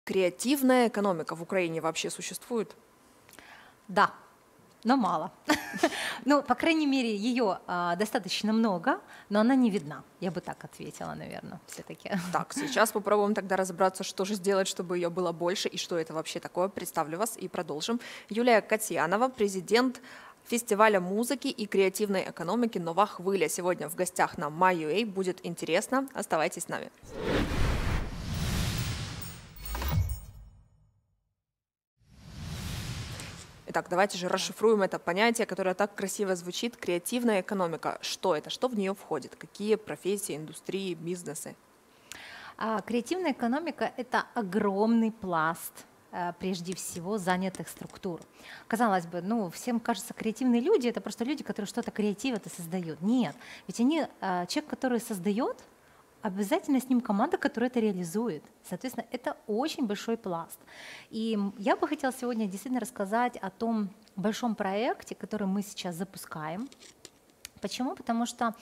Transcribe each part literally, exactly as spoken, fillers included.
Креативная экономика в Украине вообще существует? Да, но мало. Ну, по крайней мере, ее а, достаточно много, но она не видна. Я бы так ответила, наверное, все-таки. Так, сейчас попробуем тогда разобраться, что же сделать, чтобы ее было больше и что это вообще такое. Представлю вас и продолжим. Юлия Катьянова, президент фестиваля музыки и креативной экономики «Нова хвиля». Сегодня в гостях на MyUA. Будет интересно. Оставайтесь с нами. Итак, давайте же расшифруем это понятие, которое так красиво звучит. Креативная экономика. Что это? Что в нее входит? Какие профессии, индустрии, бизнесы? А, креативная экономика — это огромный пласт, э, прежде всего, занятых структур. Казалось бы, ну, всем кажется, креативные люди — это просто люди, которые что-то креативят и создают. Нет, ведь они, э, человек, который создает, обязательно с ним команда, которая это реализует. Соответственно, это очень большой пласт. И я бы хотела сегодня действительно рассказать о том большом проекте, который мы сейчас запускаем. Почему? Потому что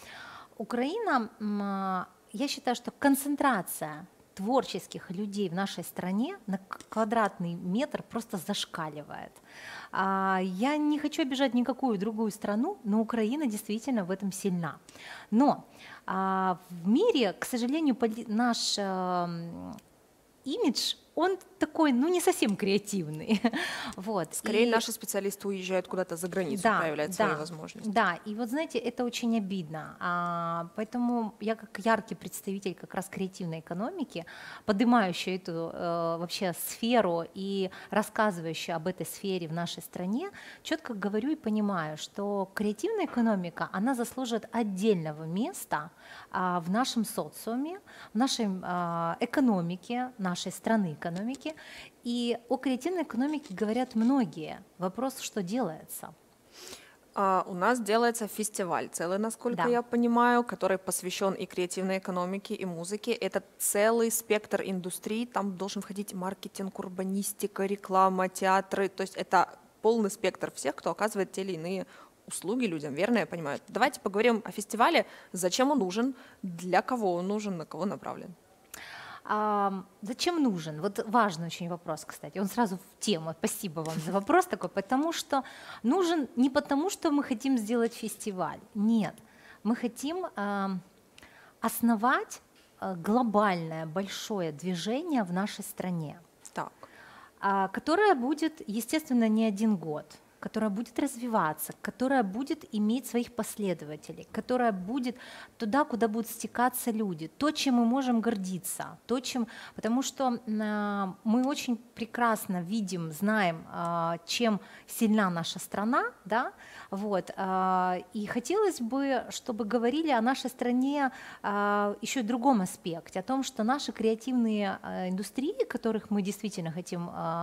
Украина, я считаю, что концентрация творческих людей в нашей стране на квадратный метр просто зашкаливает. Я не хочу обижать никакую другую страну, но Украина действительно в этом сильна. Но в мире, к сожалению, наш имидж, он такой, ну, не совсем креативный. Вот. Скорее, и... наши специалисты уезжают куда-то за границу, да, проявлять да, свои возможности. Да, и вот знаете, это очень обидно. А, поэтому я как яркий представитель как раз креативной экономики, поднимающий эту э, вообще сферу и рассказывающий об этой сфере в нашей стране, четко говорю и понимаю, что креативная экономика, она заслужит отдельного места а, в нашем социуме, в нашей а, экономике, нашей страны экономики. И о креативной экономике говорят многие. Вопрос, что делается? А, у нас делается фестиваль целый, насколько Да. я понимаю, который посвящен и креативной экономике, и музыке. Это целый спектр индустрий. Там должен входить маркетинг, урбанистика, реклама, театры. То есть это полный спектр всех, кто оказывает те или иные услуги людям, верно я понимаю? Давайте поговорим о фестивале. Зачем он нужен, для кого он нужен, на кого направлен? А, зачем нужен? Вот важный очень вопрос, кстати. Он сразу в тему. Спасибо вам за вопрос такой. Потому что нужен не потому, что мы хотим сделать фестиваль. Нет. Мы хотим а, основать а, глобальное большое движение в нашей стране, Так. а, которое будет, естественно, не один год, которая будет развиваться, которая будет иметь своих последователей, которая будет туда, куда будут стекаться люди, то, чем мы можем гордиться, то, чем, потому что э, мы очень прекрасно видим, знаем, э, чем сильна наша страна, да, вот, э, и хотелось бы, чтобы говорили о нашей стране э, еще и в другом аспекте, о том, что наши креативные э, индустрии, которых мы действительно хотим э,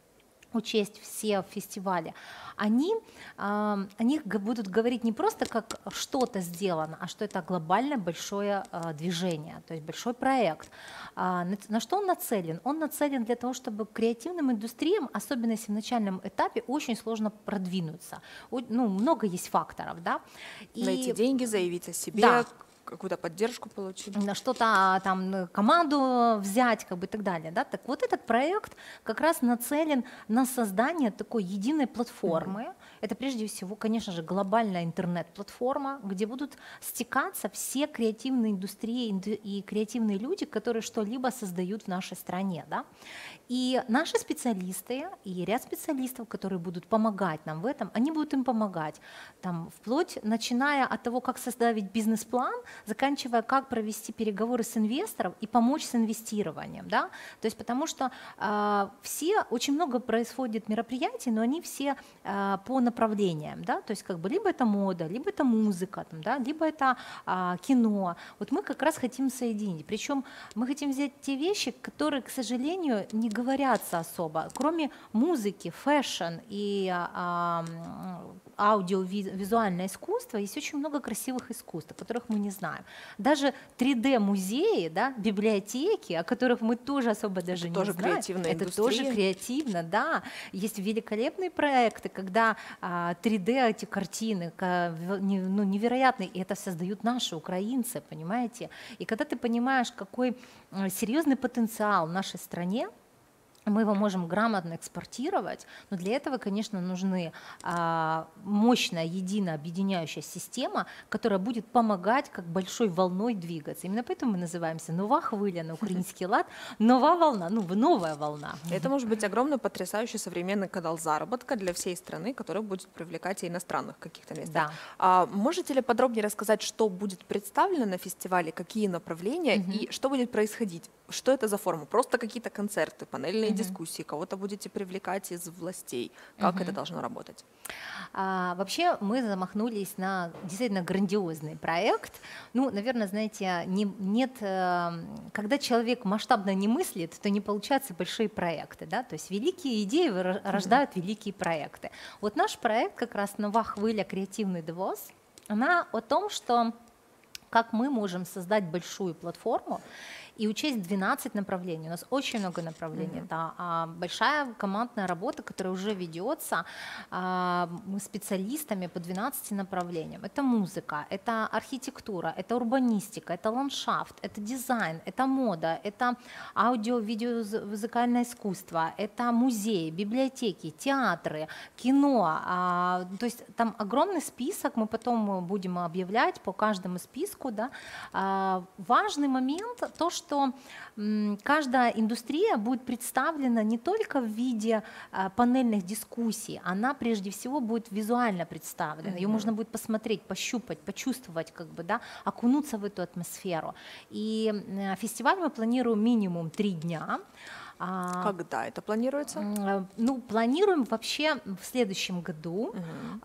учесть все в фестивале, они, э, они будут говорить не просто как что-то сделано, а что это глобальное большое э, движение, то есть большой проект. А, на, на что он нацелен? Он нацелен для того, чтобы креативным индустриям, особенно если в начальном этапе, очень сложно продвинуться. О, ну, много есть факторов, да? И найти деньги, заявить о себе, да. какую-то поддержку получить. На что-то там, команду взять, как бы и так далее. Да? Так вот этот проект как раз нацелен на создание такой единой платформы. Mm-hmm. Это прежде всего, конечно же, глобальная интернет-платформа, где будут стекаться все креативные индустрии и креативные люди, которые что-либо создают в нашей стране. Да? И наши специалисты, и ряд специалистов, которые будут помогать нам в этом, они будут им помогать, там, вплоть, начиная от того, как составить бизнес-план, заканчивая, как провести переговоры с инвестором и помочь с инвестированием. Да? То есть потому что э, все, очень много происходит мероприятий, но они все э, по направлениям. Да? То есть как бы либо это мода, либо это музыка, там, да? Либо это э, кино. Вот мы как раз хотим соединить. Причем мы хотим взять те вещи, которые, к сожалению, не говорятся особо. Кроме музыки, фэшн и э, аудиовизуальное искусство, есть очень много красивых искусств, о которых мы не знаем. Даже три дэ-музеи, да, библиотеки, о которых мы тоже особо даже это не тоже знаем. Креативная это индустрия. тоже креативно, да. Есть великолепные проекты, когда а, три дэ эти картины ну, невероятные, и это создают наши украинцы, понимаете? И когда ты понимаешь, какой серьезный потенциал в нашей стране, мы его можем грамотно экспортировать, но для этого, конечно, нужны а, мощная, единая, объединяющая система, которая будет помогать как большой волной двигаться. Именно поэтому мы называемся «Нова хвиля» на украинский лад, «Нова волна», ну, новая волна. Это может быть огромный, потрясающий современный канал заработка для всей страны, который будет привлекать и иностранных каких-то мест. Да. А можете ли подробнее рассказать, что будет представлено на фестивале, какие направления Мгм. и что будет происходить? Что это за форма? Просто какие-то концерты, панельные Мгм. дискуссии, кого-то будете привлекать из властей? Как это Мгм. должно работать? А, вообще мы замахнулись на действительно грандиозный проект. Ну, наверное, знаете, не, нет, э, когда человек масштабно не мыслит, то не получаются большие проекты, да, то есть великие идеи выра- рождают великие проекты. Вот наш проект как раз «Нова хвиля. Креативный ДВОЗ», она о том, что как мы можем создать большую платформу и учесть двенадцать направлений. У нас очень много направлений. Мгм. Это а, большая командная работа, которая уже ведется. А, мы специалистами по двенадцати направлениям. Это музыка, это архитектура, это урбанистика, это ландшафт, это дизайн, это мода, это аудио-видео-музыкальное искусство, это музеи, библиотеки, театры, кино. А, то есть там огромный список, мы потом будем объявлять по каждому списку. Да. А, важный момент то, что м, каждая индустрия будет представлена не только в виде а, панельных дискуссий, она прежде всего будет визуально представлена. Ее Мгм. можно будет посмотреть, пощупать, почувствовать, как бы, да, окунуться в эту атмосферу. И э, фестиваль мы планируем минимум три дня. А, Когда это планируется? м, э, Ну, планируем вообще в следующем году. Мгм.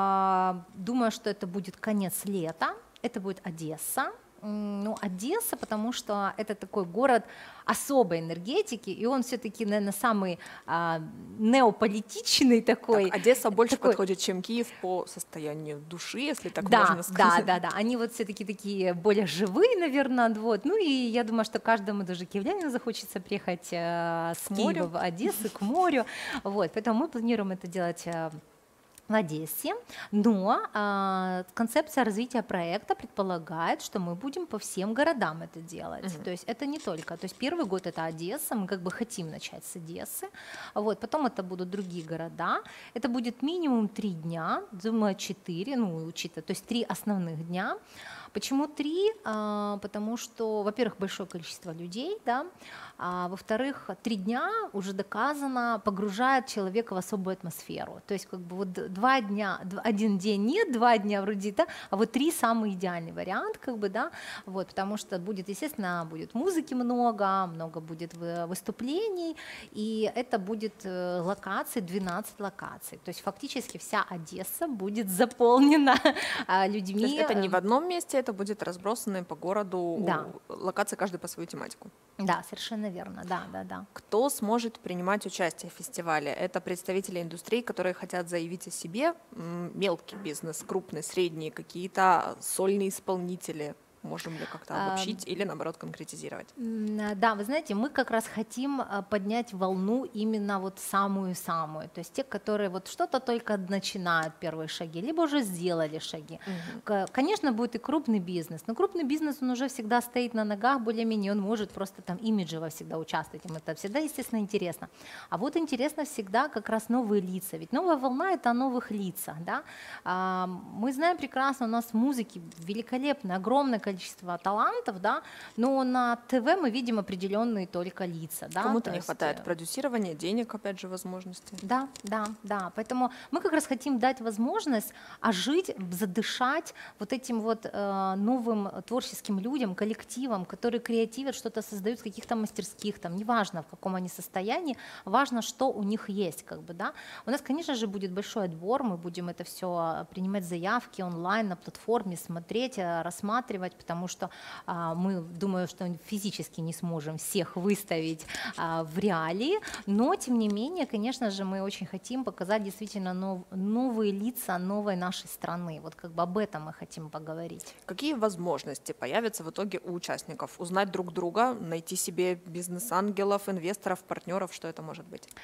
А, Думаю, что это будет конец лета. Это будет Одесса. М, Ну, Одесса, потому что это такой город особой энергетики, и он все-таки, наверное, самый а, неополитичный такой. Так, Одесса больше такой- подходит, чем Киев по состоянию души, если так Да, можно да, сказать. да, да. Они вот все-таки такие более живые, наверное, вот. Ну и я думаю, что каждому даже киевлянину захочется приехать э, с К морю. Киева в Одессу к морю. Вот, поэтому мы планируем это делать э, в Одессе, но а, концепция развития проекта предполагает, что мы будем по всем городам это делать. Мгм. То есть это не только, то есть первый год это Одесса, мы как бы хотим начать с Одессы, вот, потом это будут другие города, это будет минимум три дня, думаю, четыре, ну, учитывая, то есть три основных дня. Почему три? А, потому что, во-первых, большое количество людей, да, а во-вторых, три дня уже доказано погружает человека в особую атмосферу. То есть как бы вот два дня, дв- один день нет, два дня вроде, да, а вот три самый идеальный вариант, как бы, да, вот, потому что будет, естественно, будет музыки много, много будет вы- выступлений, и это будет э, локаций, двенадцать локаций. То есть фактически вся Одесса будет заполнена а, людьми. То есть это не э, в одном месте, это будет разбросанные по городу Да. локации, каждый по свою тематику. Да, совершенно верно, да, да, да. Кто сможет принимать участие в фестивале? Это представители индустрии, которые хотят заявить о себе, м, мелкий бизнес, крупный, средний, какие-то сольные исполнители. Можем ли как-то А, обобщить или, наоборот, конкретизировать? М, а, Да, вы знаете, мы как раз хотим а, поднять волну именно вот самую-самую, то есть те, которые вот что-то только начинают первые шаги, либо уже сделали шаги. Мгм. К- Конечно, будет и крупный бизнес, но крупный бизнес, он уже всегда стоит на ногах более-менее, он может просто там имиджево всегда участвовать, им это всегда, естественно, интересно. А вот интересно всегда как раз новые лица, ведь новая волна — это о новых лицах, да. А, Мы знаем прекрасно, у нас в музыке великолепное, огромное количество талантов, да, но на ТВ мы видим определенные только лица, да. Кому-то то не есть, хватает э, продюсирования, денег, опять же, возможностей. Да, да, да. Поэтому мы как раз хотим дать возможность ожить, задышать вот этим вот э, новым творческим людям, коллективам, которые креативят, что-то создают в каких-то мастерских, там, неважно, в каком они состоянии, важно, что у них есть, как бы, да. У нас, конечно же, будет большой отбор, мы будем это все принимать заявки онлайн на платформе, смотреть, э, рассматривать, потому что а, мы, думаю, что физически не сможем всех выставить а, в реалии, но, тем не менее, конечно же, мы очень хотим показать действительно нов- новые лица новой нашей страны. Вот как бы об этом мы хотим поговорить. Какие возможности появятся в итоге у участников? Узнать друг друга, найти себе бизнес-ангелов, инвесторов, партнеров, что это может быть?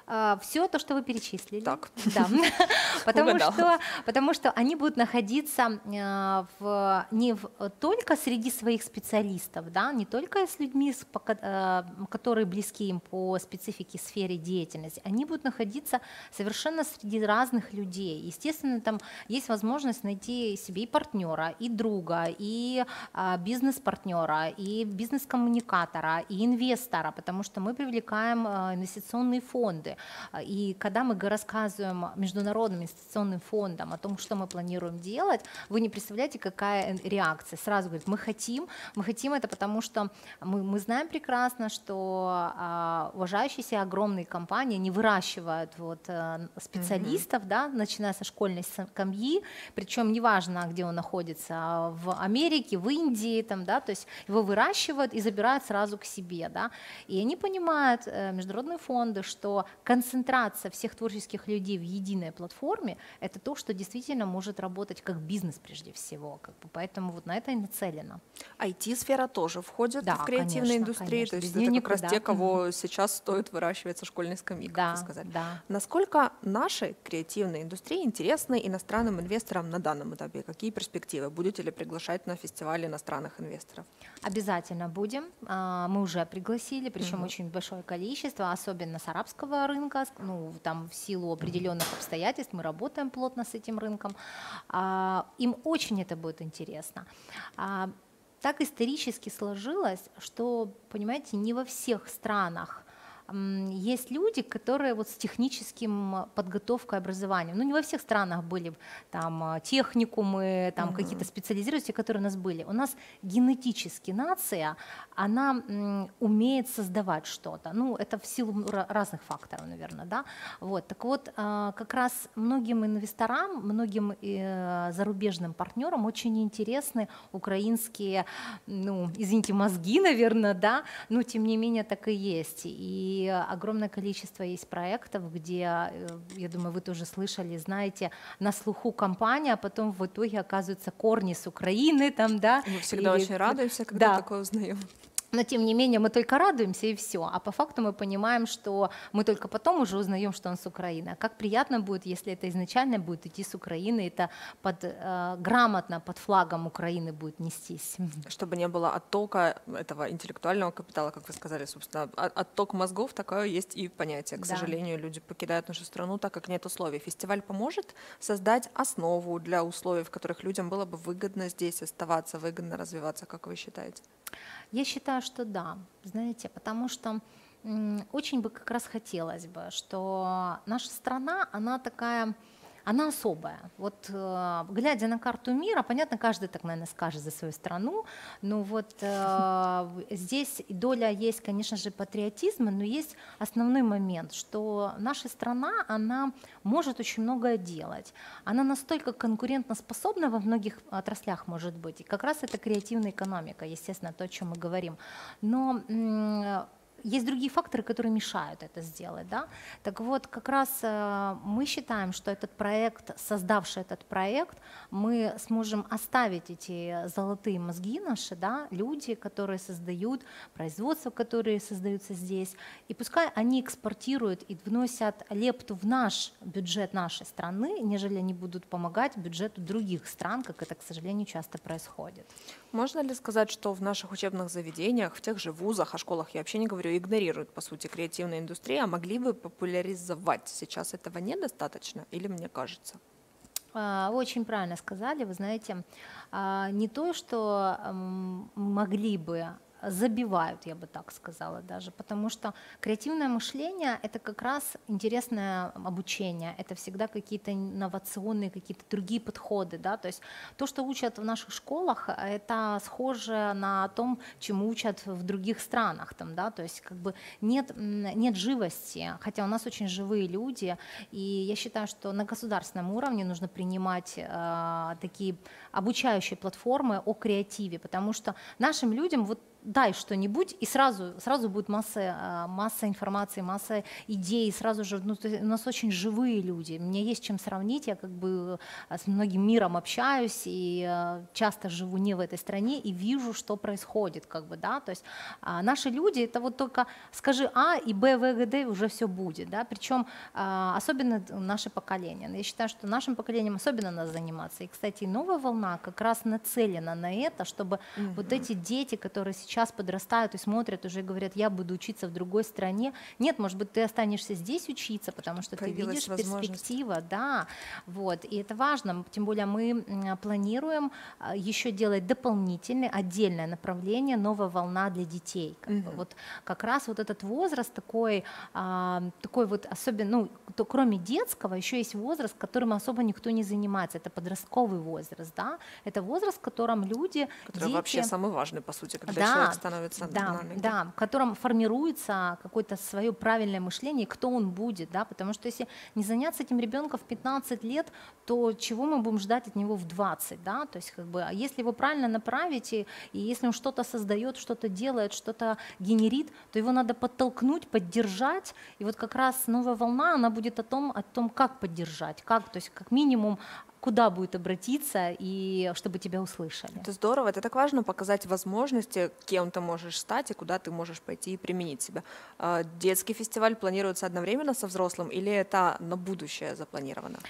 Все то, что вы перечислили. Так. Да. Потому Угадала. что, потому что они будут находиться э, в, не в, только среди своих специалистов, да, не только с людьми, с, по ко- э, которые близки им по специфике сфере деятельности, они будут находиться совершенно среди разных людей. Естественно, там есть возможность найти себе и партнера, и друга, и э, бизнес-партнера, и бизнес-коммуникатора, и инвестора, потому что мы привлекаем э, инвестиционные фонды. И когда мы рассказываем международным инвестиционным фондам о том, что мы планируем делать, вы не представляете, какая реакция. Сразу говорят, мы хотим, мы хотим это, потому что мы, мы знаем прекрасно, что а, уважающиеся огромные компании, они выращивают вот, а, специалистов, mm-hmm. да, начиная со школьной скамьи, причем неважно, где он находится, в Америке, в Индии, там, да, то есть его выращивают и забирают сразу к себе. Да, и они понимают, международные фонды, что концентрация всех творческих людей в единой платформе – это то, что действительно может работать как бизнес прежде всего. Как бы, поэтому вот на это и нацелено. ай ти-сфера тоже входит да, в креативную конечно, индустрию, конечно. то есть Без это нее как раз никуда. те, кого сейчас стоит выращивать со школьной скамьи, как да, вы сказали. Да. Насколько нашей креативной индустрии интересны иностранным инвесторам на данном этапе? Какие перспективы? Будете ли приглашать на фестиваль иностранных инвесторов? Обязательно будем. Мы уже пригласили, причем угу. очень большое количество, особенно с арабского рынка, ну, там в силу определенных обстоятельств мы работаем плотно с этим рынком. Им очень это будет интересно. Так исторически сложилось, что, понимаете, не во всех странах есть люди, которые вот с техническим подготовкой, образованием, ну не во всех странах были там техникумы, там mm-hmm. какие-то специализированности, которые у нас были. У нас генетически нация, она м, умеет создавать что-то. Ну это в силу разных факторов, наверное, да. Вот так вот, э, как раз многим инвесторам, многим э, зарубежным партнерам очень интересны украинские, ну извините, мозги, наверное, да, но тем не менее так и есть. И И огромное количество есть проектов, где, я думаю, вы тоже слышали, знаете, на слуху компания, а потом в итоге оказываются корни с Украины. Там, да, мы всегда или... очень радуемся, когда да. такое узнаем. Но тем не менее мы только радуемся и все, а по факту мы понимаем, что мы только потом уже узнаем, что он с Украины. А как приятно будет, если это изначально будет идти с Украины, это под, э, грамотно под флагом Украины будет нестись. Чтобы не было оттока этого интеллектуального капитала, как вы сказали, собственно, отток мозгов, такое есть и понятие. К да. сожалению, люди покидают нашу страну, так как нет условий. Фестиваль поможет создать основу для условий, в которых людям было бы выгодно здесь оставаться, выгодно развиваться, как вы считаете? Я считаю, что да, знаете, потому что м, очень бы как раз хотелось бы, что наша страна, она такая, она особая. Вот э, глядя на карту мира, понятно, каждый так, наверное, скажет за свою страну, но вот э, здесь доля есть, конечно же, патриотизма, но есть основной момент, что наша страна, она может очень многое делать. Она настолько конкурентоспособна во многих отраслях, может быть, и как раз это креативная экономика, естественно, то, о чем мы говорим. Но м- есть другие факторы, которые мешают это сделать. Да? Так вот, как раз э, мы считаем, что этот проект, создавший этот проект, мы сможем оставить эти золотые мозги наши, да, люди, которые создают, производства, которые создаются здесь, и пускай они экспортируют и вносят лепту в наш бюджет нашей страны, нежели они будут помогать бюджету других стран, как это, к сожалению, часто происходит. Можно ли сказать, что в наших учебных заведениях, в тех же вузах, о школах я вообще не говорю, игнорируют, по сути, креативную индустрию, а могли бы популяризовать? Сейчас этого недостаточно или мне кажется? Вы очень правильно сказали, вы знаете, не то, что могли бы, забивают, я бы так сказала даже, потому что креативное мышление — это как раз интересное обучение, это всегда какие-то инновационные, какие-то другие подходы, да, то есть то, что учат в наших школах, это схоже на том, чему учат в других странах, там, да, то есть как бы нет, нет живости, хотя у нас очень живые люди, и я считаю, что на государственном уровне нужно принимать э, такие обучающие платформы о креативе, потому что нашим людям вот дай что-нибудь, и сразу, сразу будет масса, масса информации, масса идей, сразу же, ну, у нас очень живые люди, мне есть чем сравнить, я как бы с многим миром общаюсь, и часто живу не в этой стране, и вижу, что происходит, как бы, да, то есть наши люди, это вот только скажи А, и Б, В, Г, Д, уже все будет, да, причем особенно наше поколение, я считаю, что нашим поколением особенно надо заниматься, и, кстати, новая волна как раз нацелена на это, чтобы mm-hmm. вот эти дети, которые сейчас подрастают и смотрят, уже говорят, я буду учиться в другой стране. Нет, может быть, ты останешься здесь учиться, потому что Появилась ты видишь перспективу, да, вот, и это важно, тем более мы планируем еще делать дополнительное, отдельное направление «Новая волна для детей». Как, mm-hmm. бы, вот, как раз вот этот возраст такой, а, такой вот особенно, ну, то, кроме детского, еще есть возраст, которым особо никто не занимается, это подростковый возраст, да, это возраст, в котором люди, который дети, вообще самый важный, по сути, когда да, человек становится да, на ноги. Да, в котором формируется какое-то свое правильное мышление, кто он будет, да, потому что если не заняться этим ребенком в пятнадцать лет, то чего мы будем ждать от него в двадцать, да, то есть как бы, а если его правильно направить, и, и если он что-то создает, что-то делает, что-то генерит, то его надо подтолкнуть, поддержать, и вот как раз новая волна, она будет о том, о том, как поддержать, как, то есть как минимум, куда будет обратиться, и чтобы тебя услышали. Это здорово, это так важно показать возможности, кем ты можешь стать и куда ты можешь пойти и применить себя. Детский фестиваль планируется одновременно со взрослым или это на будущее запланировано?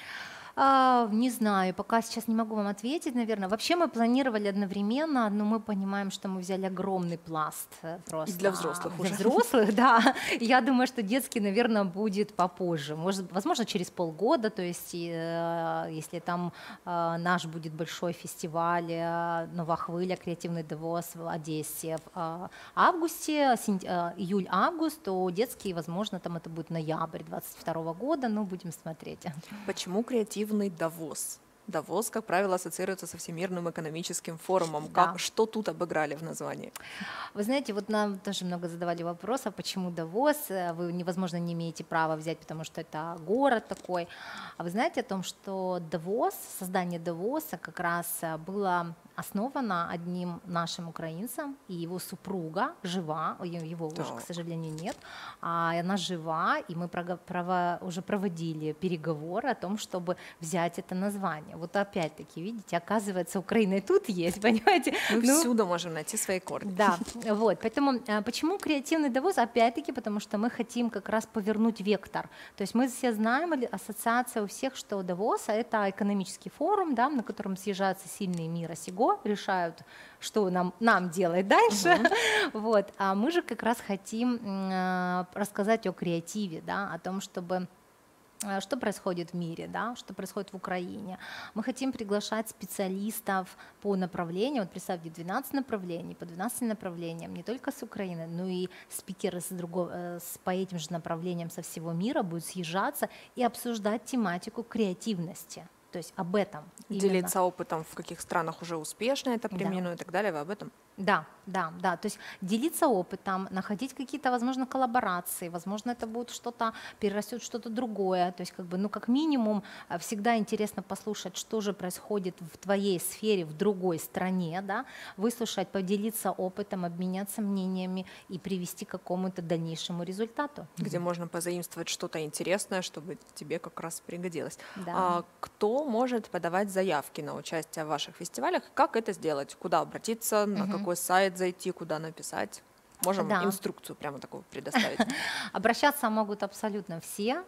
А, не знаю, пока сейчас не могу вам ответить, наверное. Вообще мы планировали одновременно, но мы понимаем, что мы взяли огромный пласт просто. И для взрослых для уже. взрослых, да. Я думаю, что детский, наверное, будет попозже. Может, возможно, через полгода, то есть если там наш будет большой фестиваль «Нова хвиля», креативный Давос в Одессе в августе, июль-август, то детский, возможно, там это будет ноябрь двадцать второго года, но будем смотреть. Почему креативный Давос? Давос, как правило, ассоциируется со Всемирным экономическим форумом. Да. Как, что тут обыграли в названии? Вы знаете, вот нам тоже много задавали вопросов, почему Давос, вы невозможно не имеете права взять, потому что это город такой. А вы знаете о том, что Давос, создание Давоса как раз было основано одним нашим украинцем, и его супруга жива, его так. уже, к сожалению, нет, а она жива, и мы право, уже проводили переговоры о том, чтобы взять это название. Вот опять-таки, видите, оказывается, Украина и тут есть, понимаете? Мы ну, всюду можем найти свои корни. Да, вот, поэтому почему креативный Давос? Опять-таки, потому что мы хотим как раз повернуть вектор. То есть мы все знаем, ассоциация у всех, что Давос — это экономический форум, да, на котором съезжаются сильные мира сего, решают, что нам, нам делать дальше. Uh-huh. Вот. А мы же как раз хотим э, рассказать о креативе, да, о том, чтобы что происходит в мире, да, что происходит в Украине. Мы хотим приглашать специалистов по направлению. Вот представьте, двенадцать направлений, по двенадцати направлениям, не только с Украины, но и спикеры с другого, с, по этим же направлениям со всего мира будут съезжаться и обсуждать тематику креативности. То есть об этом. Делиться именно. Опытом, в каких странах уже успешно это применено, да. и так далее, вы об этом? Да, да, да. То есть делиться опытом, находить какие-то, возможно, коллаборации, возможно, это будет что-то, перерастет что-то другое. То есть, как бы, ну, как минимум, всегда интересно послушать, что же происходит в твоей сфере, в другой стране, да, выслушать, поделиться опытом, обменяться мнениями и привести к какому-то дальнейшему результату. Где mm-hmm. можно позаимствовать что-то интересное, чтобы тебе как раз пригодилось. Да. А, кто может подавать заявки на участие в ваших фестивалях? Как это сделать? Куда обратиться? На mm-hmm. какой сайт зайти? Куда написать? Можем да. инструкцию прямо такую предоставить? Обращаться могут абсолютно все.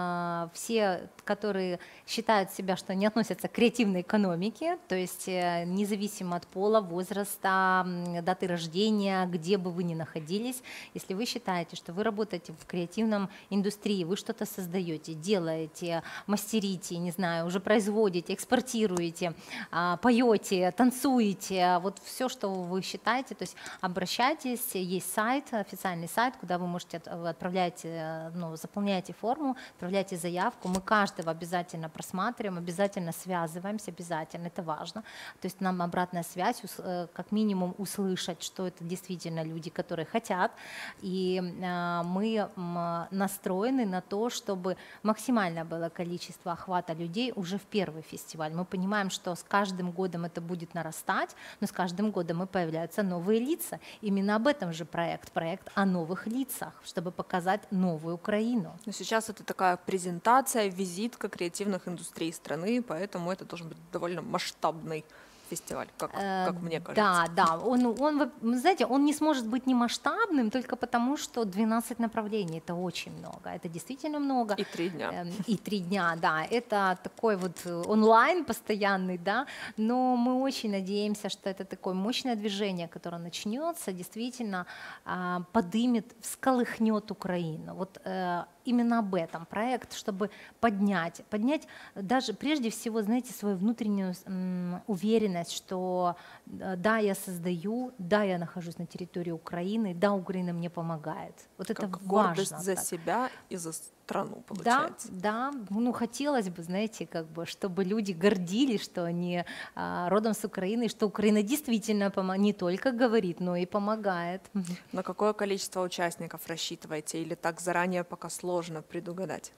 Все, которые считают себя, что не относятся к креативной экономике, то есть независимо от пола, возраста, даты рождения, где бы вы ни находились, если вы считаете, что вы работаете в креативном индустрии, вы что-то создаете, делаете, мастерите, не знаю, уже производите, экспортируете, поете, танцуете, вот все, что вы считаете, то есть обращайтесь, есть есть сайт, официальный сайт, куда вы можете, от- вы отправляете, ну, заполняете форму, отправляете заявку, мы каждого обязательно просматриваем, обязательно связываемся, обязательно, это важно. То есть нам обратная связь, ус- э, как минимум услышать, что это действительно люди, которые хотят, и э, мы м, настроены на то, чтобы максимальное было количество охвата людей уже в первый фестиваль. Мы понимаем, что с каждым годом это будет нарастать, но с каждым годом и появляются новые лица. Именно об этом же проект, проект о новых лицах, чтобы показать новую Украину. Но сейчас это такая презентация, визитка креативных индустрий страны, поэтому это должен быть довольно масштабный фестиваль, как, Э, как мне кажется. Да, да, он, он, вы вы знаете, он не сможет быть не масштабным только потому, что двенадцать направлений, это очень много, это действительно много. И три дня. Эм, И три дня, да, это такой вот э, онлайн постоянный, да, но мы очень надеемся, что это такое мощное движение, которое начнется, действительно а, подымет, всколыхнет Украину. Вот э, именно об этом проект, чтобы поднять, поднять даже прежде всего, знаете, свою внутреннюю м, уверенность, что э, да, я создаю, да, я нахожусь на территории Украины, да, Украина мне помогает. Вот это Как важно. гордость за так. себя и за страну, Да, получается. да, ну хотелось бы, знаете, как бы, чтобы люди гордились, что они а, родом с Украины, что Украина действительно помо- не только говорит, но и помогает. На какое количество участников рассчитываете, или так заранее пока сложно предугадать?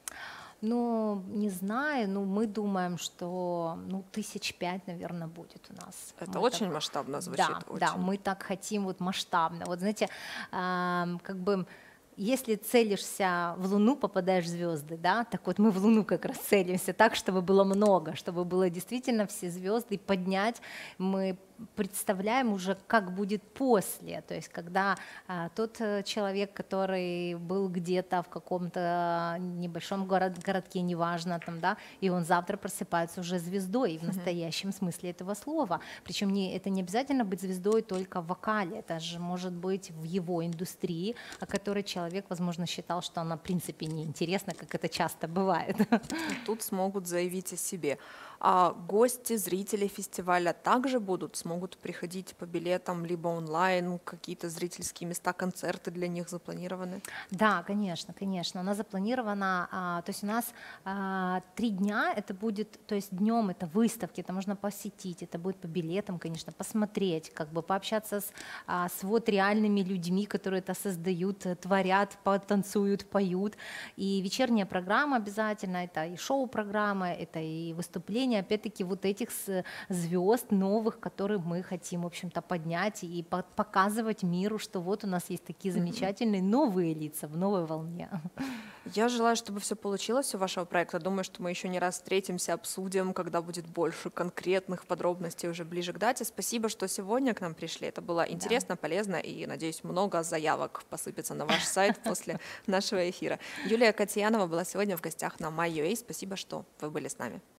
Ну, не знаю, ну мы думаем, что ну тысяч пять, наверное, будет у нас. Это Мы очень так- масштабно звучит. Да, очень. да, мы так хотим вот масштабно. Вот знаете, ам, как бы если целишься в Луну, попадаешь в звезды, да, так вот мы в Луну как раз целимся так, чтобы было много, чтобы было действительно все звезды, и поднять мы представляем уже, как будет после, то есть когда а, тот э, человек, который был где-то в каком-то небольшом город, городке, неважно там, да, и он завтра просыпается уже звездой в настоящем смысле этого слова, причем не, это не обязательно быть звездой только в вокале, это же может быть в его индустрии, о которой человек, возможно, считал, что она в принципе неинтересна, как это часто бывает. Тут смогут заявить о себе. А гости, зрители фестиваля также будут, смогут приходить по билетам, либо онлайн, какие-то зрительские места, концерты для них запланированы? Да, конечно, конечно. Она запланирована, а, то есть у нас а, три дня, это будет, то есть днем это выставки, это можно посетить, это будет по билетам, конечно, посмотреть, как бы пообщаться с, а, с вот реальными людьми, которые это создают, э, творят, танцуют, поют. И вечерняя программа обязательно, это и шоу-программа, это и выступления, опять-таки, вот этих звезд новых, которые мы хотим, в общем-то, поднять и по- показывать миру, что вот у нас есть такие замечательные новые лица в новой волне. Я желаю, чтобы все получилось у вашего проекта. Думаю, что мы еще не раз встретимся, обсудим, когда будет больше конкретных подробностей уже ближе к дате. Спасибо, что сегодня к нам пришли. Это было интересно, полезно, и, надеюсь, много заявок посыпется на ваш сайт после нашего эфира. Юлия Катьянова была сегодня в гостях на MyUA. Спасибо, что вы были с нами.